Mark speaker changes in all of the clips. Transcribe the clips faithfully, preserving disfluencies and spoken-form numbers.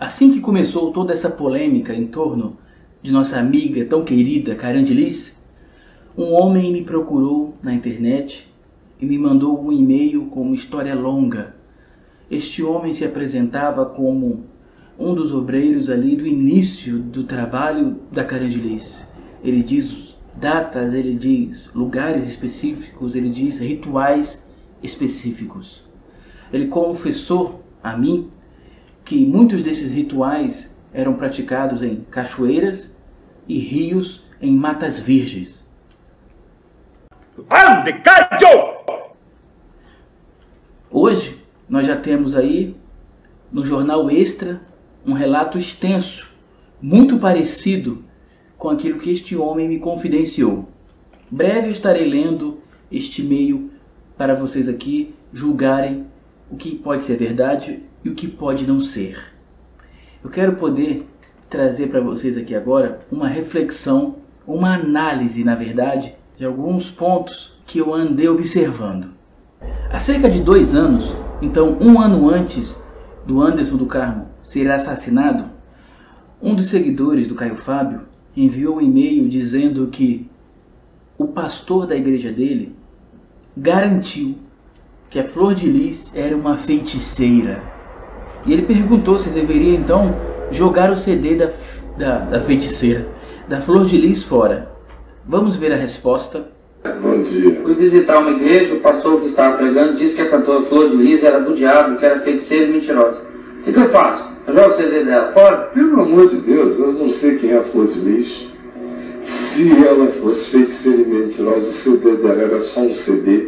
Speaker 1: Assim que começou toda essa polêmica em torno de nossa amiga tão querida Carandilis, um homem me procurou na internet e me mandou um e-mail com uma história longa. Este homem se apresentava como um dos obreiros ali do início do trabalho da Carandilis. Ele diz datas, ele diz lugares específicos, ele diz rituais específicos. Ele confessou a mim que muitos desses rituais eram praticados em cachoeiras e rios em matas virgens.
Speaker 2: Ande, caiu!
Speaker 1: Hoje nós já temos aí no Jornal Extra um relato extenso, muito parecido com aquilo que este homem me confidenciou. Breve eu estarei lendo este e-mail para vocês aqui julgarem o que pode ser verdade e o que pode não ser. Eu quero poder trazer para vocês aqui agora uma reflexão, uma análise, na verdade, de alguns pontos que eu andei observando. Há cerca de dois anos, então um ano antes do Anderson do Carmo ser assassinado, um dos seguidores do Caio Fábio enviou um e-mail dizendo que o pastor da igreja dele garantiu que a Flor de Lis era uma feiticeira. E ele perguntou se deveria então jogar o C D da, da, da feiticeira, da Flor de Lis, fora. Vamos ver a resposta.
Speaker 3: Bom dia.
Speaker 4: Fui visitar uma igreja, o pastor que estava pregando disse que a cantora Flor de Lis era do diabo, que era feiticeira e mentirosa. O que, que eu faço? Eu jogo o C D dela fora?
Speaker 3: Pelo amor de Deus, eu não sei quem é a Flor de Lis. Se ela fosse feiticeira e mentirosa, o C D dela era só um C D.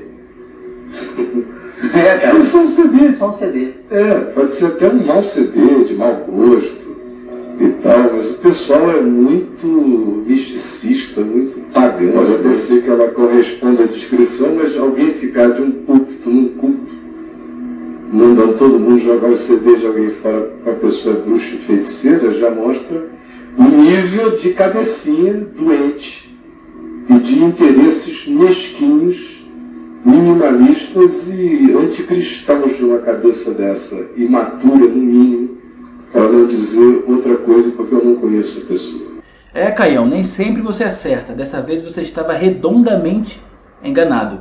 Speaker 4: É, cara.
Speaker 3: É só um C D.
Speaker 4: Só um C D.
Speaker 3: É, pode ser até um mau C D, de mau gosto e tal, mas o pessoal é muito misticista, muito pagão. Pode até ser que ela corresponda à descrição, mas alguém ficar de um púlpito num culto, mandando todo mundo jogar o C D de alguém fora com a pessoa bruxa e feiticeira, já mostra o nível de cabecinha doente e de interesses mesquinhos, minimalistas e anticristãos de uma cabeça dessa, imatura no mínimo, para não dizer outra coisa, porque eu não conheço a pessoa.
Speaker 1: É, Caião, nem sempre você acerta. Dessa vez você estava redondamente enganado.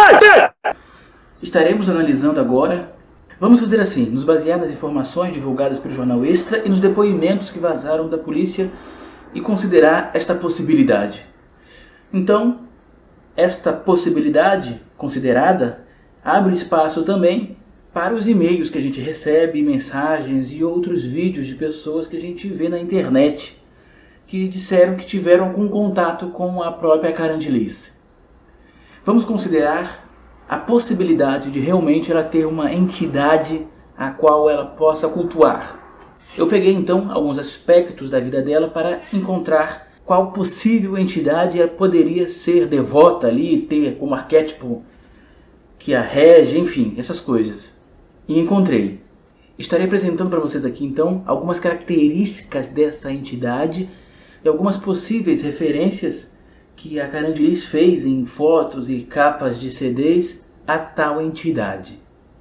Speaker 1: Estaremos analisando agora. Vamos fazer assim, nos basear nas informações divulgadas pelo Jornal Extra e nos depoimentos que vazaram da polícia e considerar esta possibilidade. Então, esta possibilidade considerada abre espaço também para os e-mails que a gente recebe, mensagens e outros vídeos de pessoas que a gente vê na internet que disseram que tiveram algum contato com a própria Carandilis. Vamos considerar a possibilidade de realmente ela ter uma entidade a qual ela possa cultuar. Eu peguei então alguns aspectos da vida dela para encontrar qual possível entidade ela poderia ser devota ali, ter como arquétipo que a rege, enfim, essas coisas. E encontrei. Estarei apresentando para vocês aqui então algumas características dessa entidade e algumas possíveis referências que a Carandilis fez em fotos e capas de C Ds a tal entidade.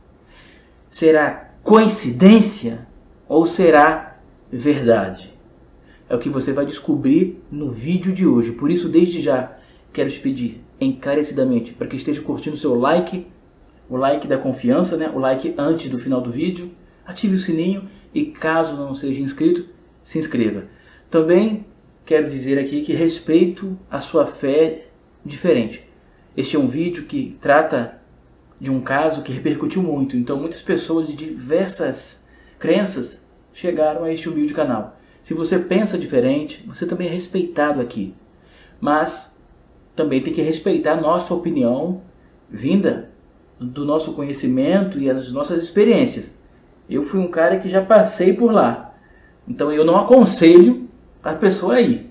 Speaker 1: Será coincidência ou será verdade? É o que você vai descobrir no vídeo de hoje. Por isso, desde já, quero te pedir encarecidamente para que esteja curtindo o seu like, o like da confiança, né? O like antes do final do vídeo. Ative o sininho e, caso não seja inscrito, se inscreva. Também quero dizer aqui que respeito a sua fé diferente. Este é um vídeo que trata de um caso que repercutiu muito. Então, muitas pessoas de diversas crenças chegaram a este humilde canal. Se você pensa diferente, você também é respeitado aqui. Mas também tem que respeitar a nossa opinião vinda do nosso conhecimento e as nossas experiências. Eu fui um cara que já passei por lá. Então eu não aconselho a pessoa a ir.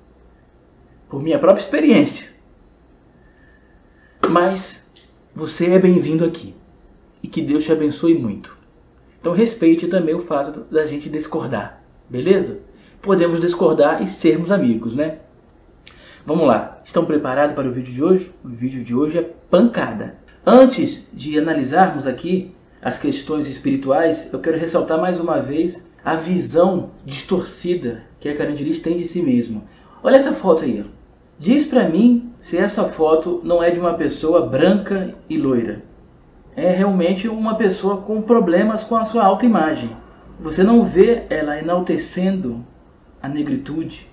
Speaker 1: Por minha própria experiência. Mas você é bem-vindo aqui. E que Deus te abençoe muito. Então respeite também o fato da gente discordar. Beleza? Podemos discordar e sermos amigos, né? Vamos lá. Estão preparados para o vídeo de hoje? O vídeo de hoje é pancada. Antes de analisarmos aqui as questões espirituais, eu quero ressaltar mais uma vez a visão distorcida que a Carandilis tem de si mesma. Olha essa foto aí. Diz pra mim se essa foto não é de uma pessoa branca e loira. É realmente uma pessoa com problemas com a sua autoimagem. Você não vê ela enaltecendo a negritude.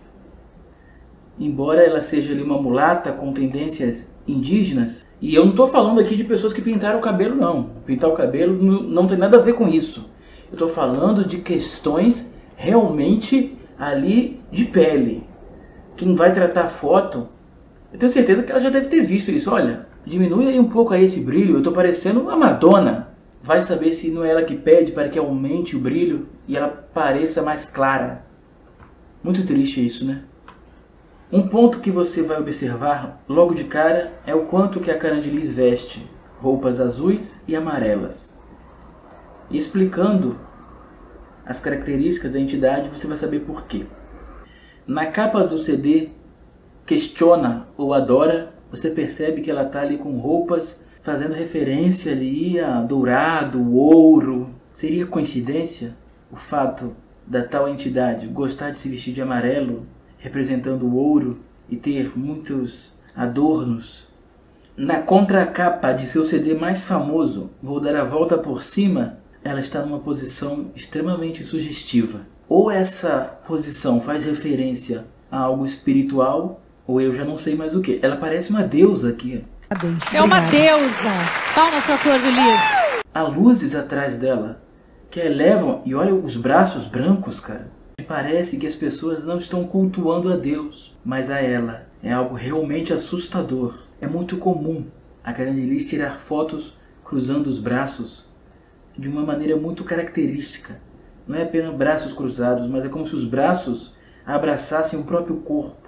Speaker 1: Embora ela seja ali uma mulata com tendências indígenas. E eu não estou falando aqui de pessoas que pintaram o cabelo, não. Pintar o cabelo não, não tem nada a ver com isso. Eu estou falando de questões realmente ali de pele. Quem vai tratar a foto, eu tenho certeza que ela já deve ter visto isso. Olha, diminui aí um pouco aí esse brilho, eu estou parecendo uma Madonna. Vai saber se não é ela que pede para que aumente o brilho e ela pareça mais clara. Muito triste isso, né? Um ponto que você vai observar logo de cara é o quanto que a Carandilis veste roupas azuis e amarelas. E explicando as características da entidade, você vai saber por quê. Na capa do C D, Questiona ou Adora, você percebe que ela está ali com roupas fazendo referência ali a dourado, ouro. Seria coincidência o fato da tal entidade gostar de se vestir de amarelo, representando o ouro, e ter muitos adornos? Na contracapa de seu C D mais famoso, Vou Dar a Volta por Cima, ela está numa posição extremamente sugestiva. Ou essa posição faz referência a algo espiritual, ou eu já não sei mais o que. Ela parece uma deusa aqui.
Speaker 2: É uma deusa! Palmas para a Flor de Lis.
Speaker 1: Há luzes atrás dela que a elevam, e olha os braços brancos, cara. Parece que as pessoas não estão cultuando a Deus, mas a ela. É algo realmente assustador. É muito comum a Carandilis tirar fotos cruzando os braços de uma maneira muito característica. Não é apenas braços cruzados, mas é como se os braços abraçassem o próprio corpo.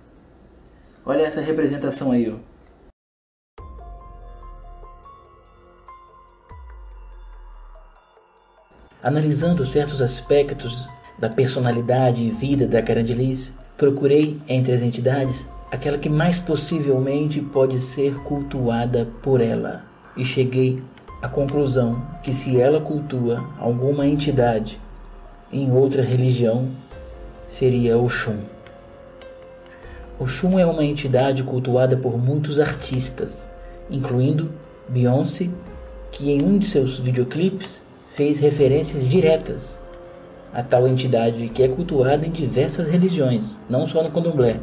Speaker 1: Olha essa representação aí, ó. Analisando certos aspectos da personalidade e vida da Carandilis, procurei entre as entidades aquela que mais possivelmente pode ser cultuada por ela. E cheguei à conclusão que se ela cultua alguma entidade em outra religião, seria Oxum. Oxum é uma entidade cultuada por muitos artistas, incluindo Beyoncé, que em um de seus videoclipes fez referências diretas a tal entidade, que é cultuada em diversas religiões, não só no Candomblé.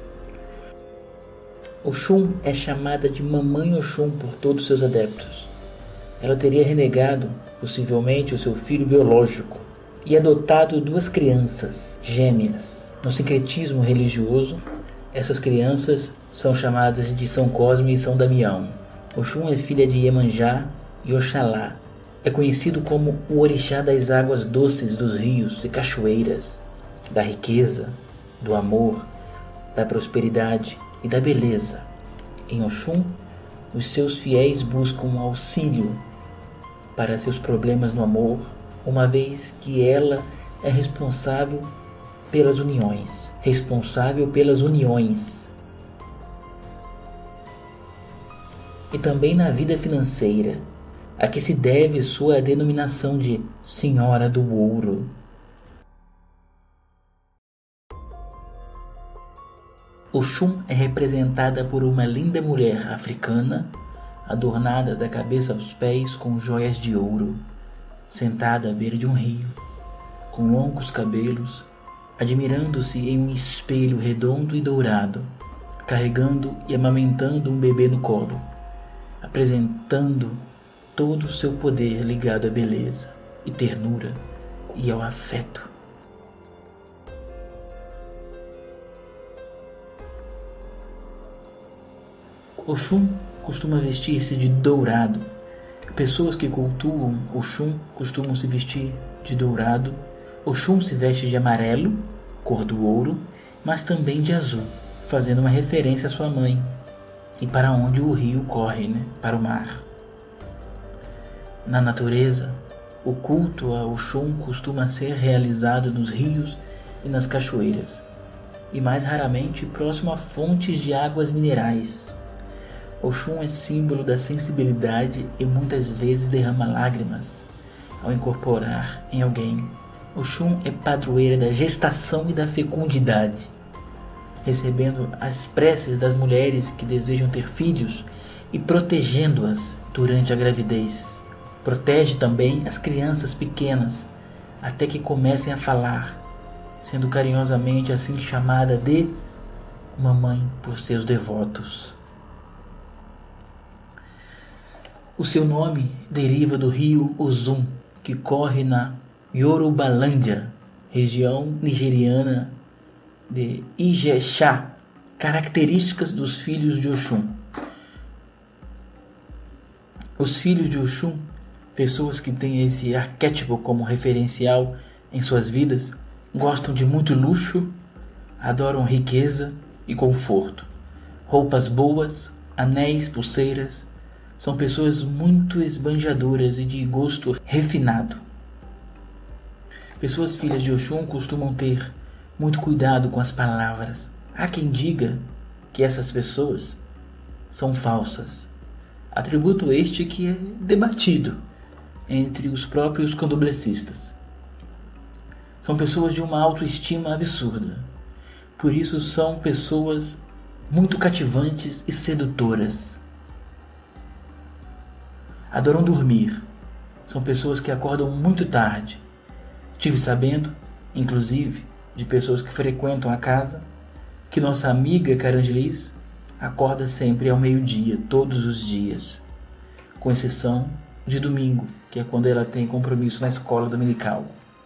Speaker 1: Oxum é chamada de Mamãe Oxum por todos seus adeptos. Ela teria renegado, possivelmente, o seu filho biológico e adotado duas crianças gêmeas. No sincretismo religioso, essas crianças são chamadas de São Cosme e São Damião. Oxum é filha de Iemanjá e Oxalá. É conhecido como o orixá das águas doces dos rios e cachoeiras, da riqueza, do amor, da prosperidade e da beleza. Em Oxum, os seus fiéis buscam auxílio para seus problemas no amor, uma vez que ela é responsável pelas uniões. Responsável pelas uniões. E também na vida financeira, a que se deve sua denominação de Senhora do Ouro. Oxum é representada por uma linda mulher africana, adornada da cabeça aos pés com joias de ouro, sentada à beira de um rio, com longos cabelos, admirando-se em um espelho redondo e dourado, carregando e amamentando um bebê no colo, apresentando todo o seu poder ligado à beleza e ternura e ao afeto. Oxum costuma vestir-se de dourado. Pessoas que cultuam Oxum costumam se vestir de dourado. Oxum se veste de amarelo, cor do ouro, mas também de azul, fazendo uma referência à sua mãe e para onde o rio corre, né? Para o mar. Na natureza, o culto a Oxum costuma ser realizado nos rios e nas cachoeiras, e mais raramente próximo a fontes de águas minerais. Oxum é símbolo da sensibilidade e muitas vezes derrama lágrimas ao incorporar em alguém Oxum é padroeira da gestação e da fecundidade, recebendo as preces das mulheres que desejam ter filhos e protegendo-as durante a gravidez. Protege também as crianças pequenas até que comecem a falar, sendo carinhosamente assim chamada de mamãe por seus devotos. O seu nome deriva do rio Osun, que corre na Yorubalândia, região nigeriana de Ijexá. Características dos filhos de Oxum. Os filhos de Oxum, pessoas que têm esse arquétipo como referencial em suas vidas, gostam de muito luxo, adoram riqueza e conforto, roupas boas, anéis, pulseiras. São pessoas muito esbanjadoras e de gosto refinado. Pessoas filhas de Oxum costumam ter muito cuidado com as palavras. Há quem diga que essas pessoas são falsas. Atributo este que é debatido entre os próprios candomblecistas. São pessoas de uma autoestima absurda. Por isso são pessoas muito cativantes e sedutoras. Adoram dormir. São pessoas que acordam muito tarde. Tive sabendo, inclusive, de pessoas que frequentam a casa, que nossa amiga Carangelis acorda sempre ao meio-dia, todos os dias, com exceção de domingo, que é quando ela tem compromisso na escola dominical.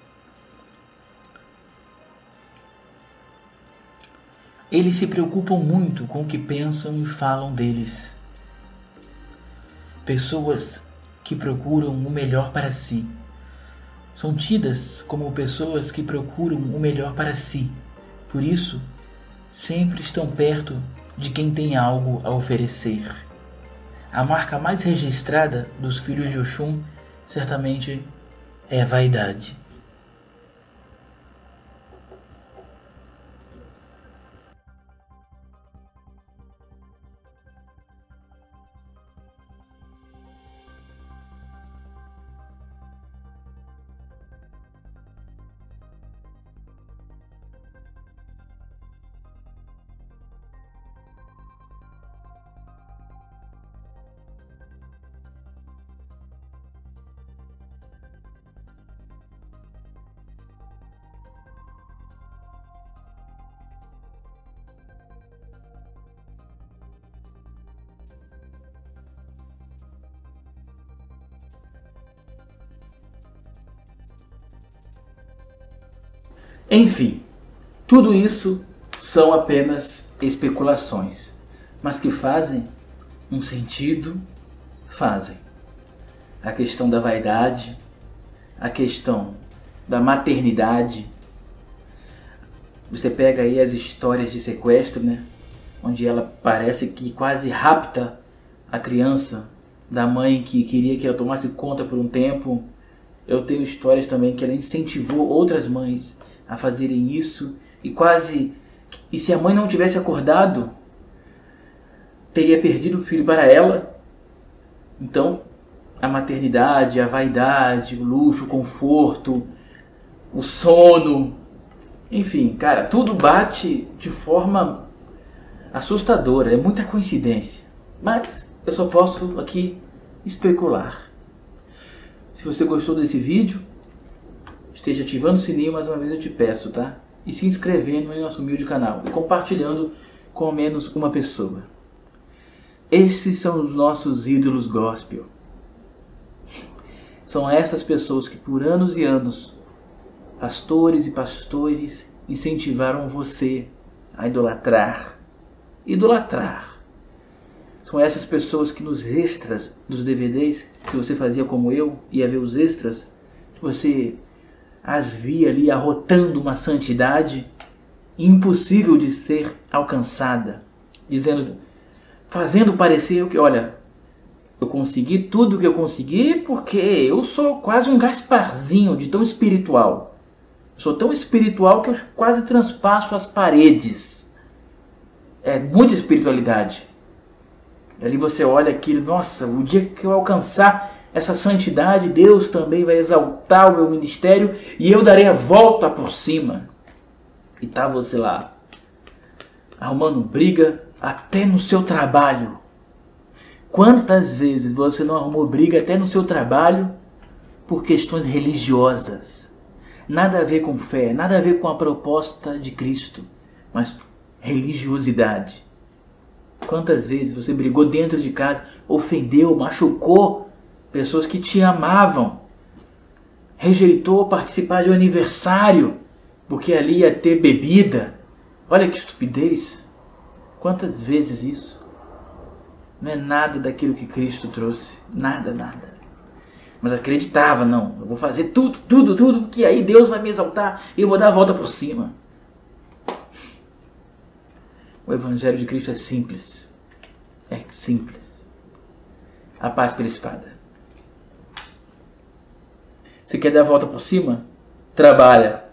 Speaker 1: Eles se preocupam muito com o que pensam e falam deles. Pessoas que procuram o melhor para si. São tidas como pessoas que procuram o melhor para si. Por isso, sempre estão perto de quem tem algo a oferecer. A marca mais registrada dos filhos de Oxum, certamente, é a vaidade. Enfim, tudo isso são apenas especulações, mas que fazem um sentido, fazem. A questão da vaidade, a questão da maternidade. Você pega aí as histórias de sequestro, né? Onde ela parece que quase rapta a criança da mãe que queria que ela tomasse conta por um tempo. Eu tenho histórias também que ela incentivou outras mães a fazerem isso e quase, e se a mãe não tivesse acordado, teria perdido o filho para ela. Então, a maternidade, a vaidade, o luxo, o conforto, o sono, enfim, cara, tudo bate de forma assustadora, é muita coincidência. Mas eu só posso aqui especular. Se você gostou desse vídeo, esteja ativando o sininho, mais uma vez eu te peço, tá? E se inscrevendo em nosso humilde canal e compartilhando com ao menos uma pessoa. Esses são os nossos ídolos gospel. São essas pessoas que por anos e anos, pastores e pastores, incentivaram você a idolatrar. Idolatrar. São essas pessoas que nos extras dos D V Ds, se você fazia como eu, ia ver os extras, você as via ali arrotando uma santidade impossível de ser alcançada, dizendo, fazendo parecer que, olha, eu consegui tudo que eu consegui porque eu sou quase um Gasparzinho de tão espiritual. Eu sou tão espiritual que eu quase transpasso as paredes. É muita espiritualidade. Ali você olha aquilo, nossa, o dia que eu alcançar essa santidade, Deus também vai exaltar o meu ministério e eu darei a volta por cima. E tá você lá, arrumando briga até no seu trabalho. Quantas vezes você não arrumou briga até no seu trabalho por questões religiosas? Nada a ver com fé, nada a ver com a proposta de Cristo, mas religiosidade. Quantas vezes você brigou dentro de casa, ofendeu, machucou pessoas que te amavam, rejeitou participar de um aniversário porque ali ia ter bebida? Olha que estupidez! Quantas vezes isso? Não é nada daquilo que Cristo trouxe, nada, nada. Mas acreditava, não, eu vou fazer tudo, tudo, tudo, que aí Deus vai me exaltar e eu vou dar a volta por cima. O Evangelho de Cristo é simples, é simples. A paz pela espada. Você quer dar a volta por cima? Trabalha.